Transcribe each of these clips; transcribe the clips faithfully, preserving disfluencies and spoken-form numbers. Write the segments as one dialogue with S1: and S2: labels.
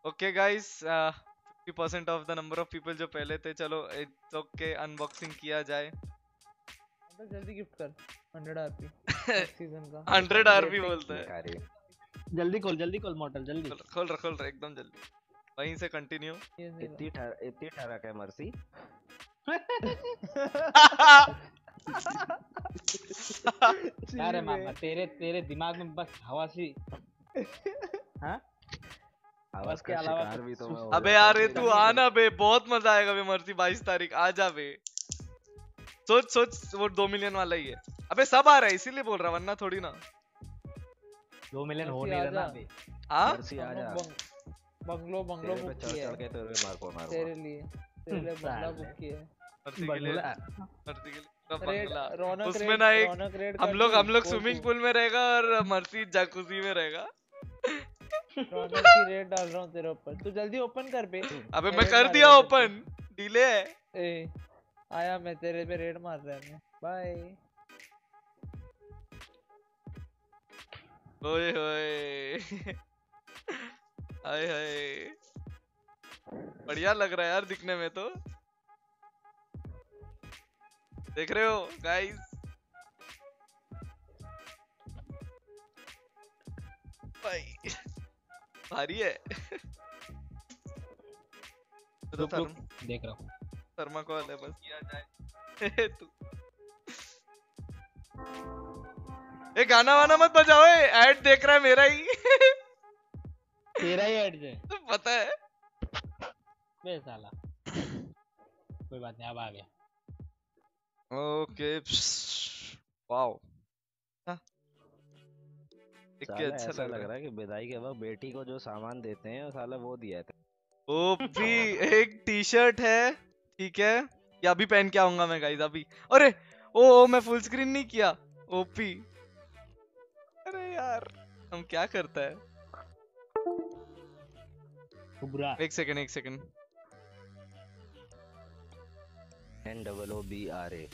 S1: Okay guys, fifty percent of the number of people जो पहले थे, चलो इट्स ओके, अनबॉक्सिंग किया जाए।
S2: तो जल्दी गिफ्ट कर हंड्रेड आरपी सीजन का।
S1: हंड्रेड आरपी बोलता है।
S3: जल्दी खोल जल्दी खोल मॉडल जल्दी
S1: खोल खोल रहा खोल रहा एकदम जल्दी, वहीं से कंटिन्यू।
S4: इतनी ठर इतनी ठरक है मर्सी।
S3: अरे मामा तेरे तेरे दिमाग में बस हवा सी हाँ
S4: आवाज
S3: के
S4: का
S3: अलावा
S4: शिकार
S3: कुछ
S4: भी तो मैं हो
S1: अबे
S4: जाता
S1: यार
S4: हूँ।
S1: ये तू आना बे, बहुत मजा आएगा बे मर्सी, बाईस तारीख आ जा बे। सोच सोच वो दो मिलियन वाला ही है। अबे सब आ रहा है इसीलिए बोल रहा, वरना थोड़ी ना।
S3: दो मिलियन हो
S2: मर्सी
S3: नहीं
S2: आ
S3: रहा ना
S2: जा।
S3: अभी।
S1: हाँ
S4: मर्सी आ जा।
S2: बंगलो बंगलो
S4: तेरे पे
S2: बुक
S4: चढ़
S2: किया
S4: चढ़ के
S2: है
S4: तेरे मार को मारूंगा।
S2: तेरे लिए, तेरे लिए बंगला बुक किया है।
S1: मर्सी के लिए,
S3: बंगला
S1: मर्सी के लिए पूरा
S2: रेड
S1: बंगला।
S2: रौनक
S1: उसमें
S2: रेड
S1: ना एक
S2: रौनक रेड
S1: हम
S2: कर
S1: लोग
S2: दूं?
S1: हम लोग
S2: बोल
S1: स्विमिंग
S2: तू।
S1: पूल में रहेगा और मर्सी जैकुजी में रहेगा।
S2: रौनक की रेड डाल रहा हूँ तेरे ऊपर, तू जल्दी ओपन कर बे।
S1: अबे
S2: मैं
S1: मैं
S2: रेड
S1: कर दिया
S2: मारेगा तेरे पे।
S1: ओपन, डिले है।
S2: ए आया, मैं तेरे पे रेड मार रहा है। बाय।
S1: ओए होए हाय हाय, बढ़िया लग रहा है यार दिखने में तो। देख रहे हो गाइस, भाई भारी है। तो
S3: रुक रुक
S1: थर्म
S3: देख रहा हूँ।
S1: थर्माकोल है बस, किया जाए। तू ए गाना वाना मत बजाओ, ऐड देख रहा है मेरा ही।
S3: तेरा ही एड है
S1: पता है।
S3: बे साला कोई बात नहीं अब आ गया।
S1: ओके वाओ, देख के
S4: साला
S1: अच्छा
S4: ऐसा
S1: लग
S4: लग
S1: रहा
S4: रहा है कि विदाई के वक्त बेटी को जो सामान देते हैं साला वो दिया था।
S1: है। ओपी एक टी शर्ट है, ठीक है, ये अभी पहन के आऊंगा मैं गाइस अभी। अरे ओ, ओ मैं फुल स्क्रीन नहीं किया। ओपी, अरे यार हम क्या करता है।
S3: उबरा
S1: एक सेकंड एक second,
S4: N double O B R A.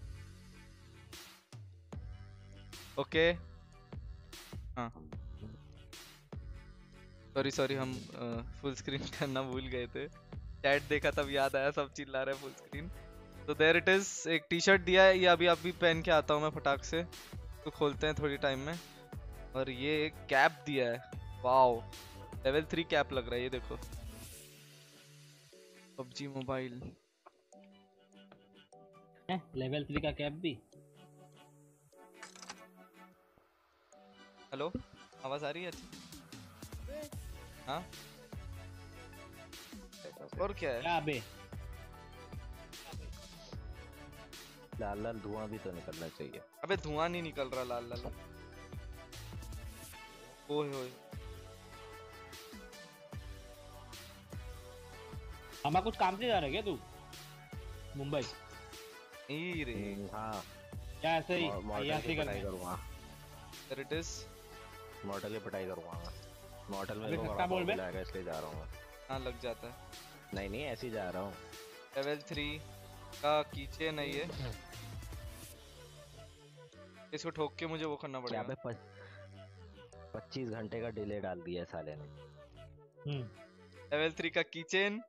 S1: Okay हाँ सॉरी सॉरी, हम फुल स्क्रीन करना भूल गए थे। चैट देखा तब याद आया, सब चिल्ला रहे फुल स्क्रीन। तो देयर इट इज, एक टी शर्ट दिया है, ये अभी अभी पहन के आता हूँ मैं फटाक से, तो खोलते हैं थोड़ी टाइम में। और ये एक कैप दिया है, वाओ लेवल थ्री कैप लग रहा है ये देखो। पबजी मोबाइल,
S3: लेवल थ्री का कैप भी।
S1: हेलो आवाज आ रही है? हाँ और क्या है?
S3: क्या बे
S4: लाल लाल धुआं भी तो निकलना चाहिए।
S1: अबे धुआं नहीं निकल रहा लाल लाल। ओए होए,
S3: हमारा कुछ काम से जा रहा है क्या तू मुंबई?
S1: नहीं रे,
S4: हाँ
S3: क्या ऐसे ही
S4: मॉ- मॉडल
S3: अय्याशी
S4: की
S3: करने?
S4: पिटाई करूंगा।
S1: There it is.
S4: मॉडल की पिटाई करूंगा मैं। मॉडल
S3: अबे
S4: में
S3: सस्ता बोल बे।
S4: बुलाएगा इसलिए जा रहा हूँ मैं।
S1: हाँ लग जाता है।
S4: नहीं नहीं ऐसे ही जा रहा हूँ।
S1: लेवल थ्री का कीचेन है ये, इसको ठोक के मुझे वो करना
S4: क्या
S1: पड़ेगा।
S4: पे पच्चीस घंटे का डिले डाल दिया है साले ने।
S3: हम्म
S1: लेवल थ्री का कीचेन,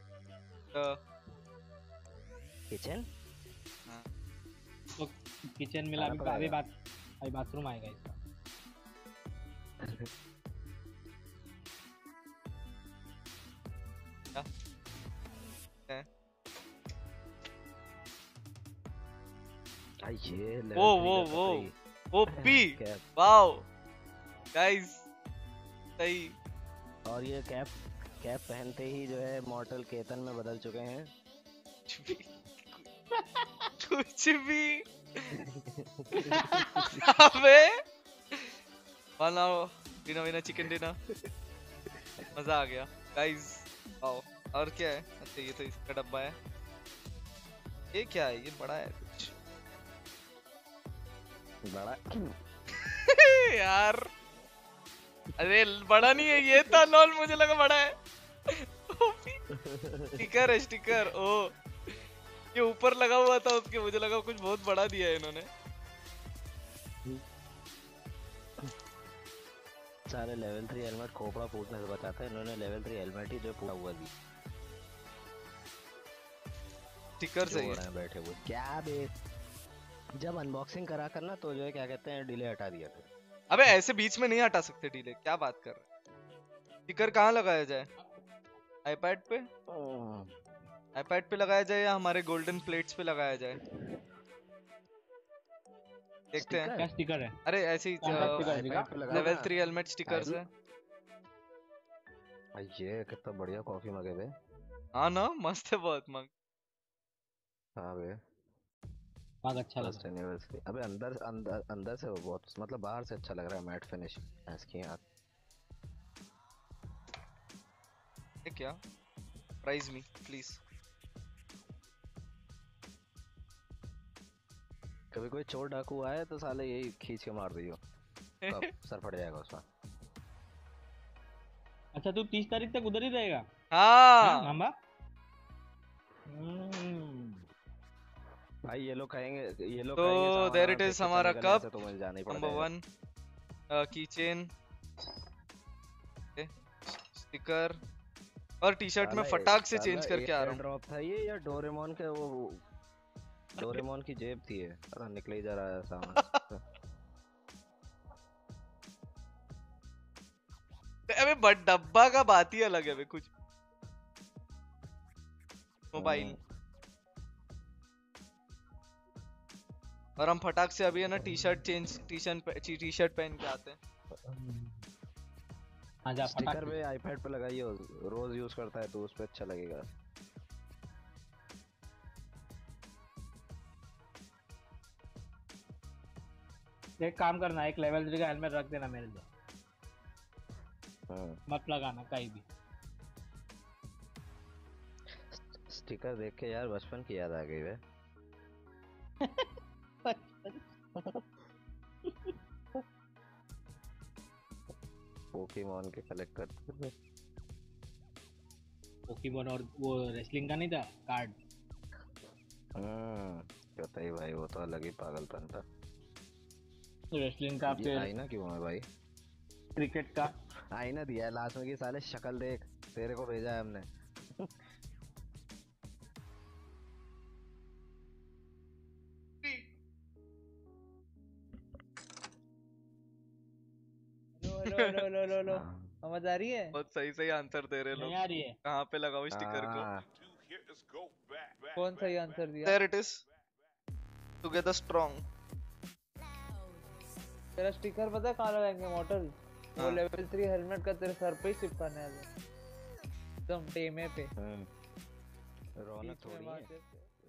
S4: किचन
S3: तो किचन मिला अभी
S4: खाना
S3: अभी
S4: पड़ेगा।
S3: बात अभी बाथरूम आएगा इसका।
S1: क्या है?
S4: आ, ये level
S1: वो
S4: three
S1: वो
S4: का
S1: वो
S4: कतई
S1: ओपी,
S4: कैप।
S1: वाओ गाइस सही।
S4: और ये कैप कैप पहनते ही जो है मॉर्टल केतन में बदल चुके हैं।
S1: कुछ भी अबे बनाओ डिनर विनर चिकन डिनर, मजा आ गया गाइस। आओ और क्या है? अच्छा ये तो इसका डब्बा है। ये क्या है? ये बड़ा है कुछ।
S4: बड़ा
S1: यार अरे बड़ा नहीं है ये था, लॉल मुझे लगा बड़ा है। स्टिकर है स्टिकर। ओ ये ऊपर लगा हुआ था उसके, मुझे लगा कुछ बहुत बड़ा दिया है इन्होंने।
S4: सारे लेवल थ्री हेलमेट खोपड़ा फूटने से बचाता है, इन्होंने लेवल थ्री हेलमेट ही जो फूटा हुआ दी
S1: स्टिकर से
S4: जोड़ हैं बैठे हुए। क्या बे, जब अनबॉक्सिंग करा करना तो जो है क्या कहते हैं डिले हटा दिया फिर।
S1: अबे ऐसे बीच में नहीं हटा सकते डिले, क्या बात कर रहे हैं? स्टिकर कहाँ लगाया जाए? आईपैड पे? आईपैड पे लगाया जाए या हमारे गोल्डन प्लेट्स पे लगाया जाए? देखते हैं।
S3: क्या स्टिकर है?
S1: अरे ऐसे ही लेवल थ्री हेलमेट स्टिकर्स है।
S4: ये कितना बढ़िया कॉफी मग है बे।
S1: हाँ ना, मस्त है बहुत मग।
S4: हाँ बे
S3: मग अच्छा लग
S4: रहा है। अबे अंदर अंदर अंदर से वो बहुत मतलब बाहर से अच्छा लग रहा है, मैट फिनिश इसकी यार।
S1: ये क्या? Prize me please.
S4: कभी कोई चोर डाकू आए तो साले यही खींच के मार दियो, कब सर फट जाएगा उसका।
S3: अच्छा तू तीस तारीख तक उधर ही रहेगा?
S1: हाँ
S3: मामा।
S4: भाई ये लोग कहेंगे ये लोग
S1: तो देयर इट इज हमारा कप
S4: तो मुझे जाना ही
S1: नंबर
S4: पड़ेगा।
S1: वन, की चेन, स्टिकर और टी शर्ट में फटाक से चेंज करके आ रहा हूँ।
S4: ड्रॉप था ये या डोरेमोन के वो डोरेमोन की जेब थी ये, पता निकल ही जा रहा है सामान।
S1: अबे बट डब्बा का बात ही अलग है बे। कुछ मोबाइल और हम फटाक से अभी है ना T shirt change T shirt T shirt पहन के आते हैं।
S3: हाँ जा
S4: स्टिकर पे आईपैड पे लगाइए, रोज यूज करता है तो उस पे अच्छा लगेगा।
S3: एक काम करना, एक लेवल थ्री का हेलमेट रख देना मेरे लिए, मत लगाना कहीं भी।
S4: स्टिकर देख के यार बचपन की याद आ गई वे। पोकेमॉन के कलेक्ट करते थे।
S3: पोकेमॉन और वो रेसलिंग का नहीं था कार्ड।
S4: हम्म कहता ही भाई वो तो अलग ही पागलपन था।
S3: रेसलिंग का फिर
S4: आईना क्यों है भाई?
S3: क्रिकेट का
S4: आईना दिया है लास्ट में कि साले शक्ल देख, तेरे को भेजा है हमने।
S2: लो लो लो लो लो समझ आ रही है?
S1: बहुत सही सही आंसर दे रहे लोग।
S3: नहीं आ रही है।
S1: कहाँ पे लगाओ स्टिकर को?
S2: कौन सही आंसर दिया?
S1: There it is. Together strong.
S2: तेरा स्टिकर पता है कहाँ लगाएंगे मॉडल? वो
S1: हाँ।
S2: लेवल थ्री हेलमेट का तेरे सर पे ही चिपकाना है एकदम टेमे पे।
S4: रौनक थोड़ी है।